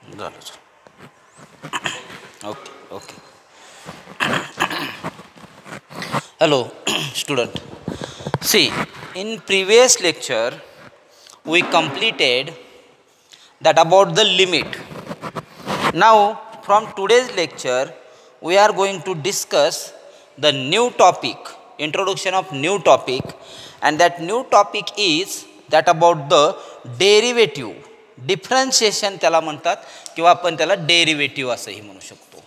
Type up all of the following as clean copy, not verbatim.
झालं. Okay okay. Hello student. See, in previous lecture we completed that about the limit. Now from today's lecture we are going to discuss the new topic, introduction of new topic, and that new topic is that about the derivative. Differentiation त्याला म्हणतात किंवा आपण त्याला derivative असंही म्हणू शकतो.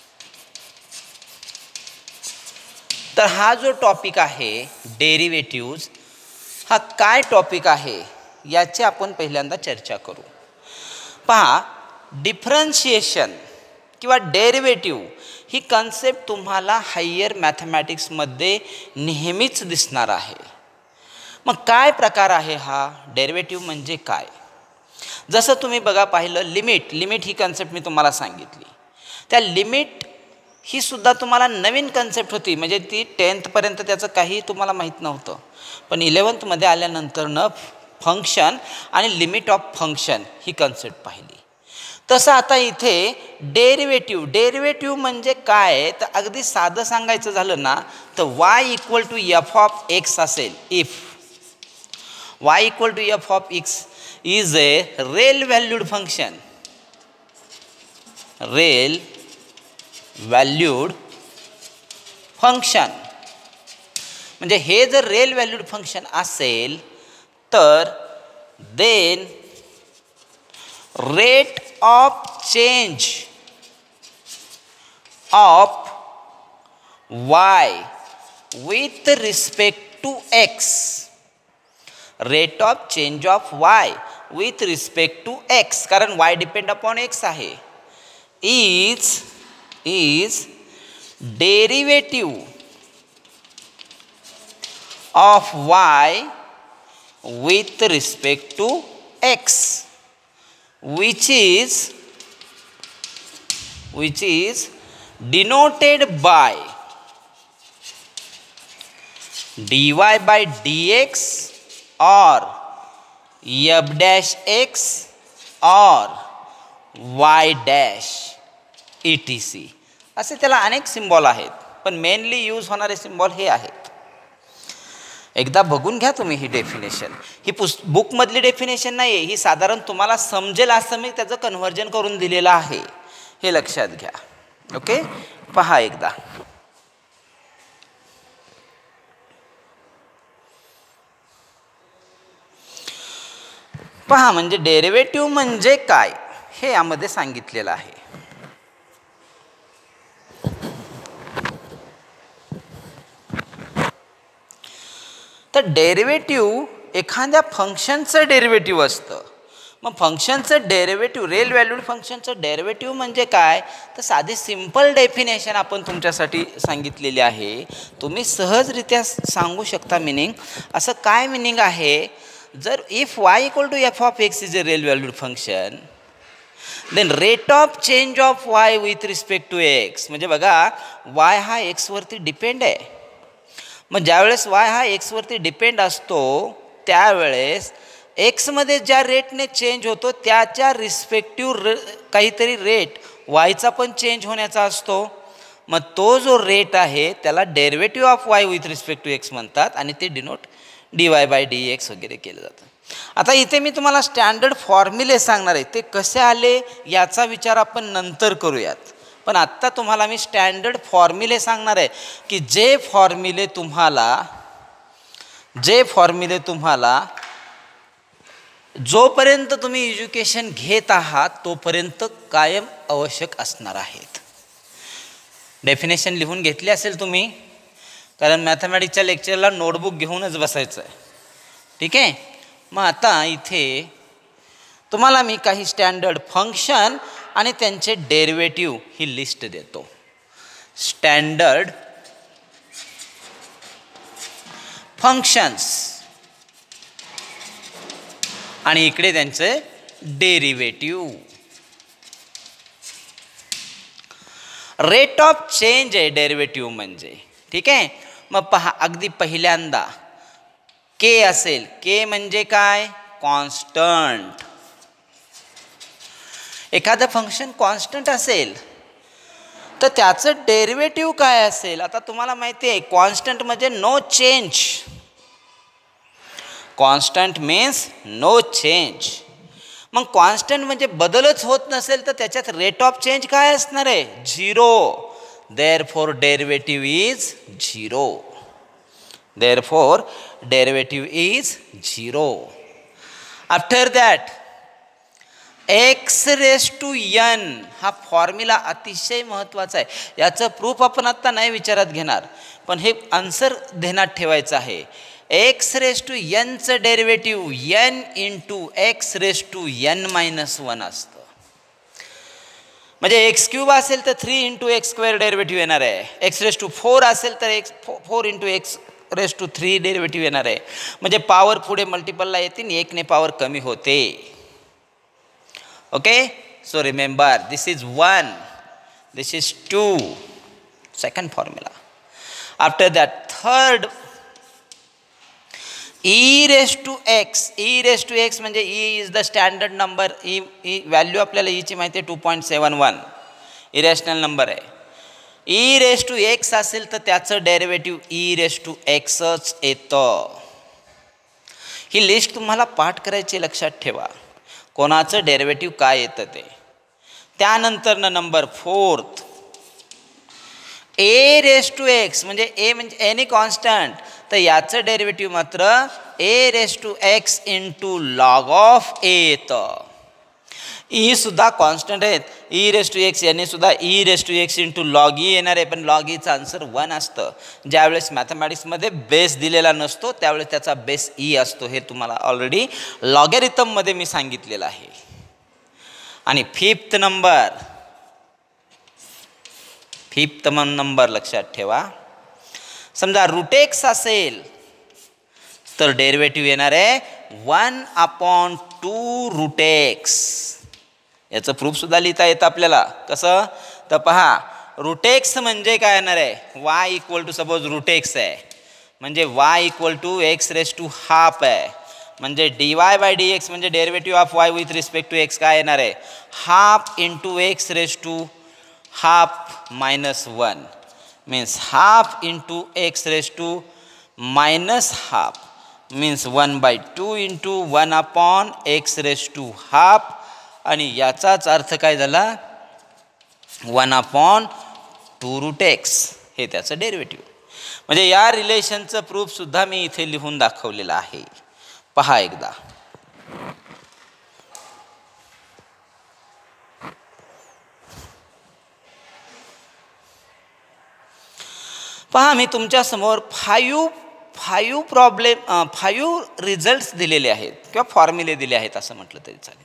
तर हा जो टॉपिक आहे डेरिव्हेटिव्ह्ज, हा काय टॉपिक आहे याची आपण पहिल्यांदा चर्चा करू. पहा, डिफरन्शिएशन किंवा डेरिव्हेटिव्ह ही कन्सेप्ट तुम्हाला हायर मॅथमॅटिक्समध्ये नेहमीच दिसणार आहे. मग काय प्रकार आहे हा डेरिव्हेटिव्ह म्हणजे काय? जसं तुम्ही बघा पाहिलं लिमिट ही कन्सेप्ट मी तुम्हाला सांगितली. त्या लिमिट ही सुद्धा तुम्हाला नवीन कन्सेप्ट होती, म्हणजे ती 10th पर्यंत त्याचं काही तुम्हाला माहीत नव्हतं. पण 11th मध्ये आल्यानंतरनं फंक्शन आणि लिमिट ऑफ फंक्शन ही कन्सेप्ट पाहिली. तसं आता इथे डेरिव्हेटिव्ह म्हणजे काय, तर अगदी साधं सांगायचं झालं ना तर y = f(x) असेल. If y = f(x) is a real valued function. Real valued function म्हणजे हे जर real valued function असेल तर then rate of change of y with respect to x, rate of change of y with respect to x, कारण y depend upon x आहे, is derivative of y with respect to x, which is denoted by dy by dx or f dash x or y dash etc. असे त्याला अनेक symbol आहेत, पण mainly use होणारे symbol हे आहेत. एकदा बघून घ्या तुम्ही ही डेफिनेशन. ही बुकमधली डेफिनेशन नाही आहे, ही साधारण तुम्हाला समजेल असं मी त्याचं कन्व्हर्जन करून दिलेलं आहे, हे लक्षात घ्या. ओके, पहा एकदा. पहा, म्हणजे डेरिव्हेटिव्ह म्हणजे काय हे यामध्ये सांगितलेलं आहे. तर डेरिव्हेटिव्ह एखाद्या फंक्शनचं डेरिव्हेटिव्ह असतं. मग फंक्शनचं डेरिव्हेटिव्ह, रिअल व्हॅल्यूड फंक्शनचं डेरिव्हेटिव्ह म्हणजे काय, तर साधी सिंपल डेफिनेशन आपण तुमच्यासाठी सांगितलेली आहे. तुम्ही सहजरित्या सांगू शकता मिनिंग. असं काय मिनिंग आहे, जर if y = f(x) is a real valued function, then rate of change of y with respect to x, म्हणजे बघा y हा x वरती डिपेंड आहे. मग ज्यावेळेस y हा x वरती डिपेंड असतो त्यावेळेस x मध्ये ज्या रेटने चेंज होतो त्याच्या रिस्पेक्टिव्ह काहीतरी रेट yचा पण चेंज होण्याचा असतो. मग तो जो रेट आहे त्याला derivative of y with respect to x म्हणतात आणि ते डिनोट dy by dx वगैरे केलं जातं. आता इथे मी तुम्हाला स्टँडर्ड फॉर्म्युले सांगणार आहे, ते कसे आले याचा विचार आपण नंतर करूयात. पण आत्ता तुम्हाला मी स्टँडर्ड फॉर्म्युले सांगणार आहे की जे फॉर्म्युले तुम्हाला जोपर्यंत तुम्ही एज्युकेशन घेत आहात तोपर्यंत कायम आवश्यक असणार आहेत. डेफिनेशन लिहून घेतली असेल तुम्ही, कारण मॅथमॅटिक्सच्या लेक्चरला नोटबुक घेऊनच बसायचं आहे. ठीक आहे. मग आता इथे तुम्हाला मी काही स्टँडर्ड फंक्शन आणि त्यांचे डेरिव्हेटिव्ह ही लिस्ट देतो. स्टँडर्ड फंक्शन्स आणि इकडे त्यांचे डेरिव्हेटिव्ह. रेट ऑफ चेंज आहे डेरिव्हेटिव्ह म्हणजे. ठीक आहे. मग पहा, अगदी पहिल्यांदा के असेल. के म्हणजे काय, कॉन्स्टंट. एखादं फंक्शन कॉन्स्टंट असेल तर त्याचं डेरिव्हेटिव्ह काय असेल. आता तुम्हाला माहिती आहे कॉन्स्टंट म्हणजे no change. Constant means no change. मग कॉन्स्टंट म्हणजे बदलच होत नसेल तर त्याच्यात रेट ऑफ चेंज काय असणार आहे, zero. Therefore derivative is zero. Therefore derivative is zero. After that x raise to n हा फॉर्म्युला अतिशय महत्त्वाचा आहे. याचं प्रूफ आपण आत्ता नाही विचारात घेणार, पण हे आन्सर ध्यानात ठेवायचं आहे. एक्स रेस टू एनचं derivative n into x raise to n minus one असतं. म्हणजे एक्स क्यूब असेल तर 3 इंटू एक्स स्क्वेअर डेरिव्हेटिव्ह येणार आहे. एक्स रेस टू 4 असेल तर x 4 into x raise to 3 derivative येणार आहे. म्हणजे पॉवर पुढे मल्टिपलला येतील, एकने पॉवर कमी होते. Okay, so remember this is 1, this is 2, second formula. After that third e raised to x. e raised to x म्हणजे e is the standard number. e value आपल्याला e ची माहिती आहे 2.71 इरॅशनल नंबर आहे. e raised to x असेल तर त्याचं डेरिव्हेटिव्ह e raised to xच येतं. ही लिस्ट तुम्हाला पाठ करायची, लक्षात ठेवा कोणाचं डेरिव्हेटिव्ह काय येतं ते. त्यानंतर number 4 a raise to x म्हणजे ए म्हणजे एनी कॉन्स्टंट, तर याचं डेरिव्हेटिव्ह मात्र a raise to x into log of a येतं. ई सुद्धा कॉन्स्टंट आहेत. ई रेस टू एक्स याने सुद्धा e raise to x into log e येणार आहे, पण लॉग ईचं आन्सर 1 असतं. ज्यावेळेस मॅथमॅटिक्समध्ये बेस दिलेला नसतो त्यावेळेस त्याचा बेस ई असतो. हे तुम्हाला ऑलरेडी लॉगॅरिथममध्ये मी सांगितलेलं आहे. आणि फिफ्थ नंबर लक्षात ठेवा. समजा रूट एक्स असेल तर डेरिव्हेटिव्ह येणार आहे 1/2 रूट एक्स. याचं प्रूफसुद्धा लिहिता येतं आपल्याला. कसं तर पहा, रूट एक्स म्हणजे काय येणार आहे, y equal to suppose root x आहे म्हणजे y equal to x raise to half आहे. म्हणजे d y by d x म्हणजे derivative of y with respect to x काय येणार आहे, half into x raise to half minus 1 means half into x raise to minus half means 1/2 into 1/x raise to half. आणि याचाच अर्थ काय झाला 1/2 root x हे त्याचं डेरिव्हेटिव्ह. म्हणजे या रिलेशनचं प्रूफसुद्धा मी इथे लिहून दाखवलेलं आहे. पहा एकदा. पहा मी तुमच्यासमोर 5 रिझल्ट्स दिलेले आहेत किंवा फॉर्म्युले दिले आहेत असं म्हटलं तरी चालेल.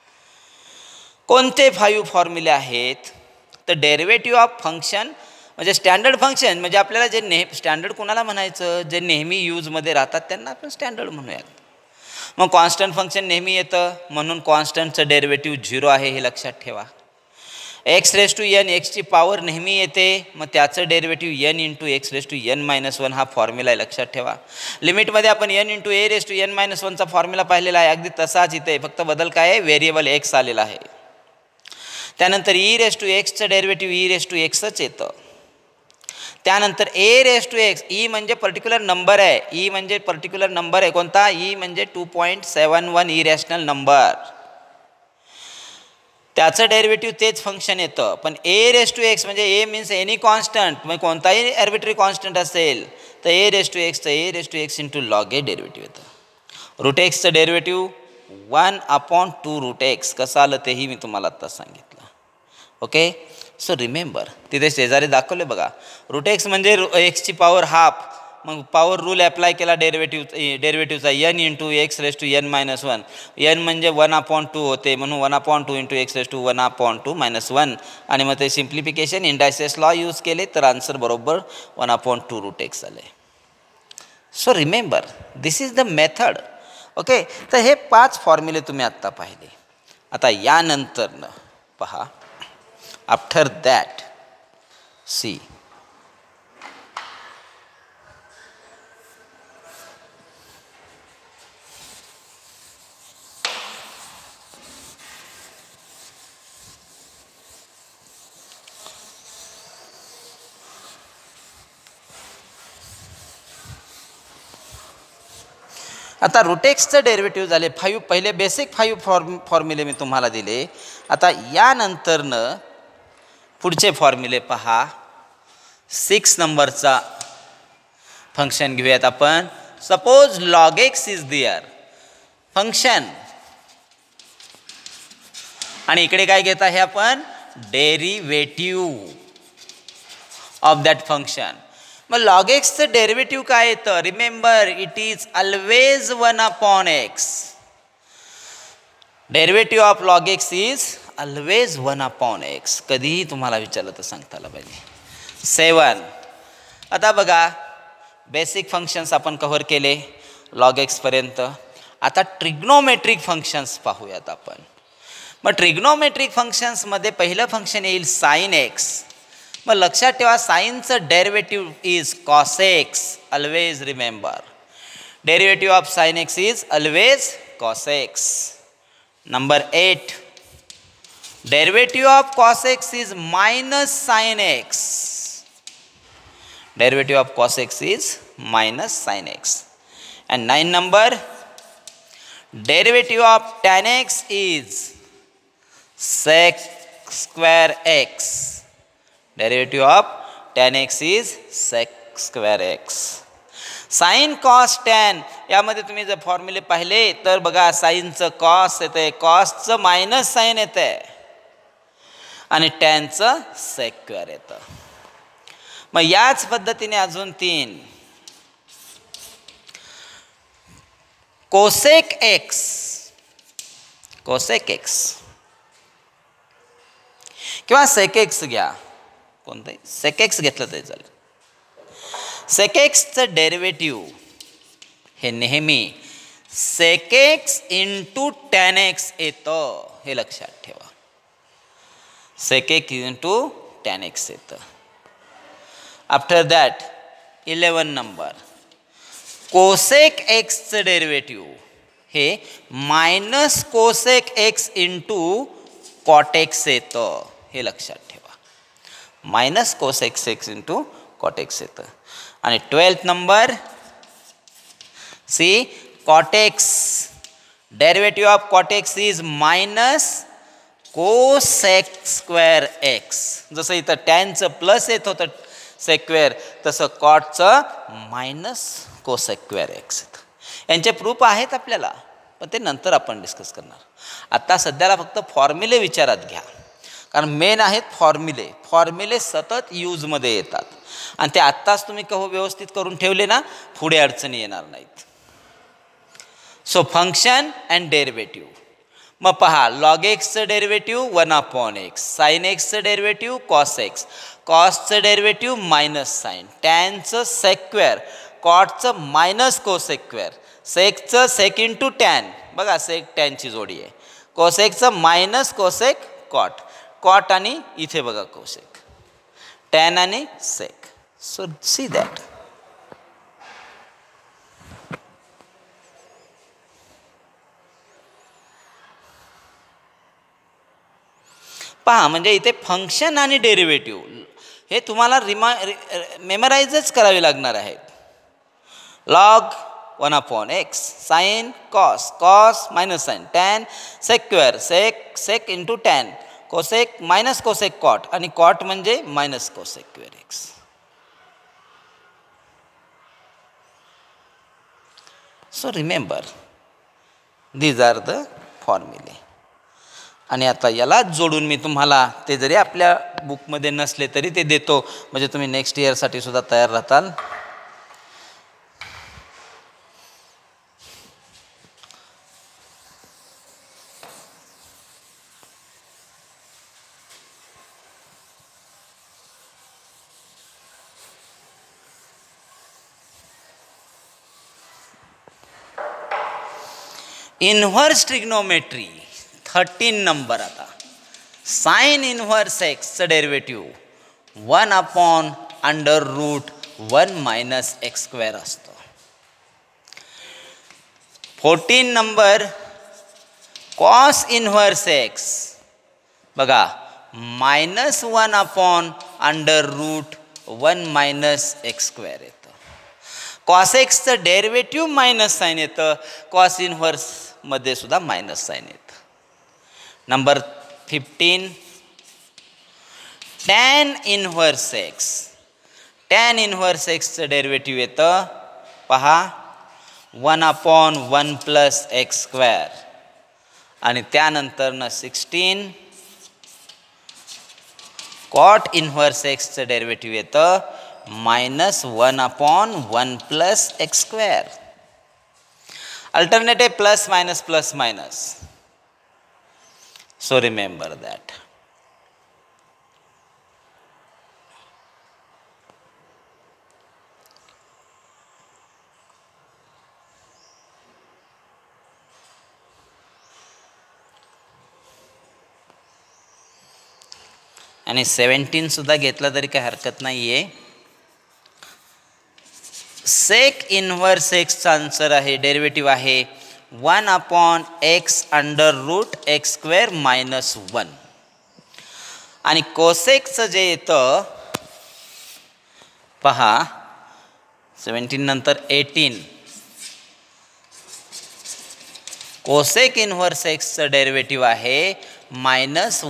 कोणते 5 फॉर्म्युले आहेत तर डेरिव्हेटिव्ह ऑफ फंक्शन म्हणजे स्टँडर्ड फंक्शन म्हणजे आपल्याला जे स्टँडर्ड कोणाला म्हणायचं, जे नेहमी यूजमध्ये राहतात त्यांना आपण स्टँडर्ड म्हणूयात. मग कॉन्स्टंट फंक्शन नेहमी येतं म्हणून कॉन्स्टंटचं डेरिव्हेटिव्ह 0 आहे हे लक्षात ठेवा. एक्स रेस टू एन एक्सची पॉवर नेहमी येते मग त्याचं derivative n into x raise to n minus 1 हा फॉर्म्युला आहे लक्षात ठेवा. लिमिटमध्ये आपण n into a raise to n minus 1चा फॉर्म्युला पाहिलेला आहे, अगदी तसाच इथे फक्त बदल काय आहे, व्हेरिएबल एक्स आलेला आहे. त्यानंतर ई रेस टू एक्सचं डेरिव्हेटिव्ह ई रेस टू एक्सच येतं. त्यानंतर a raise to x, e म्हणजे पर्टिक्युलर नंबर आहे, ई म्हणजे पर्टिक्युलर नंबर आहे कोणता, ई म्हणजे 2.71 इरॅशनल नंबर, त्याचं डेरिव्हेटिव्ह तेच फंक्शन येतं. पण ए रेस टू एक्स म्हणजे ए मीन्स एनी कॉन्स्टंट, मग कोणताही ॲर्बिट्ररी कॉन्स्टंट असेल तर a raise to x into log a derivative येतं. रूट एक्सचं डेरिव्हेटिव्ह 1/2 रूट एक्स कसं आलं तेही मी तुम्हाला आत्ता सांगितलं. ओके, सो रिमेंबर तिथे शेजारी दाखवले बघा, रूट एक्स म्हणजे एक्सची पॉवर हाफ, मग पॉवर रूल अप्लाय केला डेरिव्हेटिव्हचा n into x raise to n minus 1, n म्हणजे 1/2 होते म्हणून 1/2 into x raise to 1/2 minus 1 आणि मग ते सिम्प्लिफिकेशन इंडायसेस लॉ यूज केले तर आन्सर बरोबर 1/2 रूट एक्स आले. So remember this is the method. Okay, तर हे 5 फॉर्म्युले तुम्ही आत्ता पाहिले. आता यानंतरनं पहा, आफ्टर दॅट सी आता रूट एक्सचं डेरिव्हेटिव्ह झाले 5, पहिले बेसिक 5 फॉर्म्युले मी तुम्हाला दिले. आता यानंतरनं पुढचे फॉर्म्युले पहा. 6 नंबरचा फंक्शन घेऊयात आपण. Suppose log x is there function, आणि इकडे काय घेत आहे आपण, डेरिव्हेटिव्ह ऑफ दॅट फंक्शन. मग लॉग एक्सचं डेरिव्हेटिव्ह काय येतं, remember it is always 1/x. Derivative of log x is always 1/x. कधीही तुम्हाला विचारलं तर सांगता आलं पाहिजे. 7. आता बघा बेसिक फंक्शन्स आपण कव्हर केले लॉग एक्सपर्यंत. आता ट्रिग्नोमेट्रिक फंक्शन्स पाहूयात आपण. मग ट्रिग्नोमेट्रिक फंक्शन्समध्ये पहिलं फंक्शन येईल साइन एक्स. मग लक्षात ठेवा साइनचं derivative is cos x. Always remember derivative of sine x is always cos x. Number 8, derivative of cos x is minus sine x. Derivative of cos x is minus sin x. And 9 number, derivative of tan x is sec square x. Derivative of tan x is sec square x. Sin cos tan यामध्ये तुम्ही जर फॉर्म्युले पाहिले तर बघा साइनचं cos येते, कॉसचं minus sign येते आणि टॅनचं sec square येतं. मग याच पद्धतीने अजून 3, कोसेक एक्स. कोसेक एक्स किंवा सेक एक्स घ्या, कोणतंही सेक एक्स घेतलं तरी चालेल. सेक एक्सचं डेरिव्हेटिव्ह हे नेहमी sec x into tan x येतं, हे लक्षात ठेवा. Sec x into tan x येतं. आफ्टर दॅट 11 नंबर, कोसेक एक्सचं डेरिव्हेटिव्ह हे minus cosec x into cot x येतं, हे लक्षात ठेवा. Minus cosec x into cot x येतं. आणि 12th number, see cot x derivative of cot x is minus cosec square x. जसं इथं टॅनचं प्लस येत होतं सेक्वेअर, तसं कॉटचं मायनस कोसेक्वेअर एक्स. यांचे प्रूफ आहेत आपल्याला, पण ते नंतर आपण डिस्कस करणार. आता सध्याला फक्त फॉर्म्युले विचारात घ्या, कारण मेन आहेत फॉर्म्युले. फॉर्म्युले सतत यूजमध्ये येतात आणि ते आत्ताच तुम्ही व्यवस्थित करून ठेवले ना, पुढे अडचणी येणार नाहीत. So function and derivative. मग पहा लॉग एक्सचं डेरिव्हेटिव्ह 1/x, साइन एक्सचं डेरिव्हेटिव्ह कॉस एक्स, कॉसचं डेरिव्हेटिव्ह मायनस साइन, टॅनचं सेक्वेअर, कॉटचं मायनस कोसेक्वेअर, सेकचं सेक इंटू टॅन, बघा सेक टॅनची जोडी आहे, कोसेकचं मायनस कोसेक कॉट, कॉट आणि इथे बघा कोसेक, टॅन आणि सेक. So see that. पहा म्हणजे इथे फंक्शन आणि डेरिव्हेटिव्ह हे तुम्हाला मेमराइजच करावे लागणार आहेत. Log 1/x, sine cos, cos minus sine, tan sec square, sec sec into tan, cosec minus cosec cot आणि कॉट म्हणजे minus cosec square x. So remember these are the फॉर्म्युले. आणि आता यालाच जोडून मी तुम्हाला ते जरी आपल्या बुकमध्ये नसले तरी ते देतो, म्हणजे तुम्ही नेक्स्ट इयरसाठी सुद्धा तयार राहताल. Inverse trigonometry 13 number. आता साइन इन्व्हर्स एक्सचं डेरिव्हेटिव्ह 1/√1 मायनस एक्स स्क्वेअर असतो. 14 नंबर, कॉस इन्व्हर्स एक्स बघा -1/√1 मायनस एक्स स्क्वेअर येतं. कॉस एक्सचं डेरिव्हेटिव्ह मायनस साईन येतं, कॉस इनव्हर्समध्ये सुद्धा मायनस साईन येतं. Number 15 tan inverse x. Tan inverse एक्सचं डेरिव्हेटिव्ह येतं पहा 1/1 + x². आणि त्यानंतरनं 16 कॉट इनव्हर्स एक्सचं डेरिव्हेटिव्ह येतं -1/1 + x². Alternative plus minus plus minus. So remember that. आणि 17 सुद्धा घेतलं तरी काही हरकत नाही आहे. सेक इनव्हर्स एक्सचा आन्सर आहे, डेरिव्हेटिव्ह आहे 1/x √ x² - 1. आणि कोसेकचं जे येतं पहा 17 नंतर 18 कोसेक इनव्हर्स एक्सचं डेरिव्हेटिव्ह आहे -1/x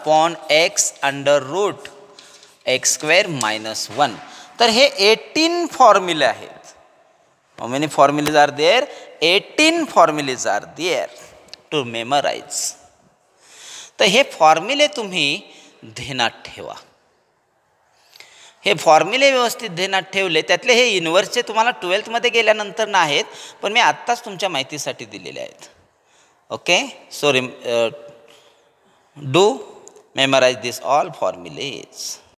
√ x² - 1. तर हे 18 फॉर्म्युले आहेत. How many formulas are there? 18 formulas are there to memorize. तर हे फॉर्म्युले तुम्ही ध्यानात ठेवा. हे फॉर्म्युले व्यवस्थित ध्यानात ठेवले, त्यातले हे इनव्हर्सचे तुम्हाला 12th मध्ये गेल्यानंतर नाहीत, पण मी आत्ताच तुमच्या माहितीसाठी दिलेले आहेत. Okay, so do memorize this all formulas.